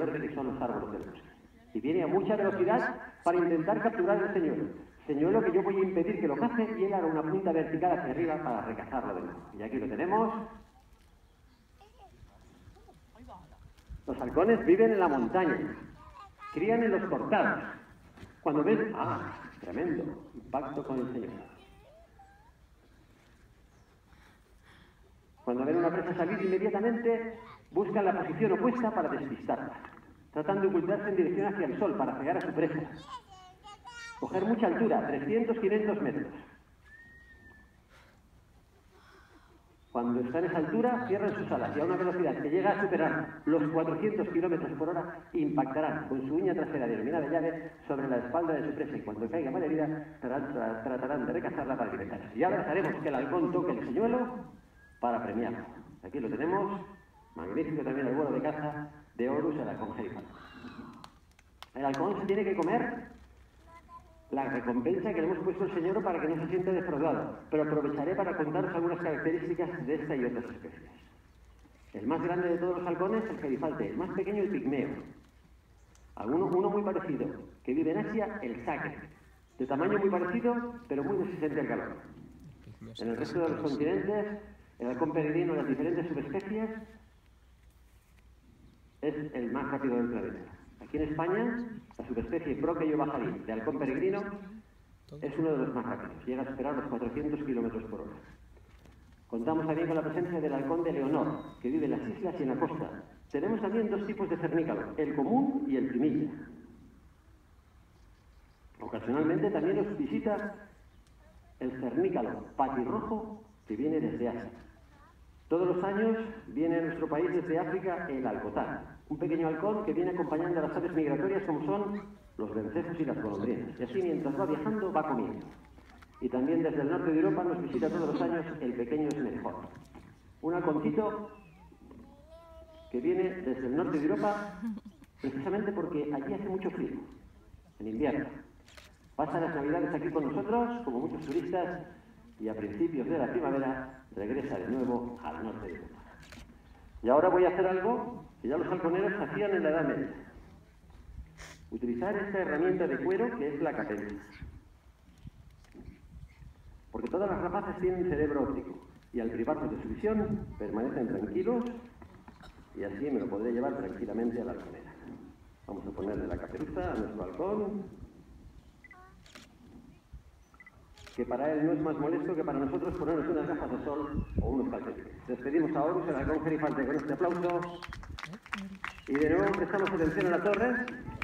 verde que son los árboles del bosque. Y viene a mucha velocidad para intentar capturar el señuelo. Señuelo que yo voy a impedir que lo cace y él hará una punta vertical hacia arriba para recazarlo de nuevo. Y aquí lo tenemos. Los halcones viven en la montaña, crían en los cortados. Cuando ven, tremendo, impacto con el señuelo. Cuando ven una presa salir, inmediatamente buscan la posición opuesta para despistarla. Tratan de ocultarse en dirección hacia el sol para cegar a su presa. Coger mucha altura, 300-500 metros. Cuando está en esa altura, cierran sus alas y a una velocidad que llega a superar los 400 kilómetros por hora, impactarán con su uña trasera denominada llave sobre la espalda de su presa y cuando caiga malherida, tratarán de recazarla para alimentarse. Y ahora haremos que el halcón toque el señuelo para premiarlo. Aquí lo tenemos, magnífico también el vuelo de caza de Horus, el halcón Hereford. El halcón se tiene que comer la recompensa que le hemos puesto al señuelo para que no se sienta defraudado, pero aprovecharé para contaros algunas características de esta y otras especies. El más grande de todos los halcones es el gerifalte, el más pequeño el pigmeo. Uno muy parecido, que vive en Asia, el sacre, de tamaño muy parecido, pero muy resistente al calor. En el resto de los continentes, el halcón peregrino de las diferentes subespecies es el más rápido del planeta. Aquí en España, la subespecie Proqueyo bajarí de halcón peregrino es uno de los más rápidos, llega a superar los 400 kilómetros por hora. Contamos también con la presencia del halcón de Leonor, que vive en las islas y en la costa. Tenemos también dos tipos de cernícalo, el común y el primilla. Ocasionalmente también nos visita el cernícalo patirrojo, que viene desde Asia. Todos los años viene a nuestro país desde África el alcotán, un pequeño halcón que viene acompañando a las aves migratorias como son los vencejos y las golondrinas. Y así mientras va viajando va comiendo. Y también desde el norte de Europa nos visita todos los años el pequeño snellhorn, un halconcito que viene desde el norte de Europa precisamente porque allí hace mucho frío, en invierno. Pasa las navidades aquí con nosotros, como muchos turistas, y a principios de la primavera regresa de nuevo al norte de Europa. Y ahora voy a hacer algo que ya los halconeros hacían en la Edad Media. Utilizar esta herramienta de cuero que es la caperuza. Porque todas las rapaces tienen cerebro óptico y al privarse de su visión permanecen tranquilos y así me lo podré llevar tranquilamente a la halconera. Vamos a ponerle la caperuza a nuestro halcón, que para él no es más molesto que para nosotros ponernos unas gafas de sol o unos calcetines. Despedimos a Horus, el halcón Gerifalte, con este aplauso y de nuevo prestamos atención a la torre.